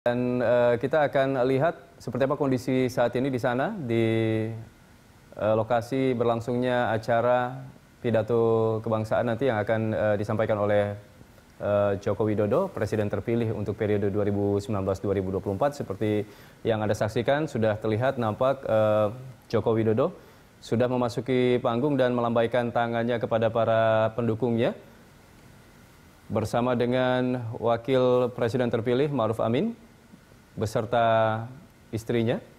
Dan kita akan lihat seperti apa kondisi saat ini di sana, di lokasi berlangsungnya acara pidato kebangsaan nanti yang akan disampaikan oleh Joko Widodo, Presiden terpilih untuk periode 2019-2024. Seperti yang Anda saksikan, sudah terlihat nampak Joko Widodo sudah memasuki panggung dan melambaikan tangannya kepada para pendukungnya bersama dengan Wakil Presiden terpilih Ma'ruf Amin beserta istrinya.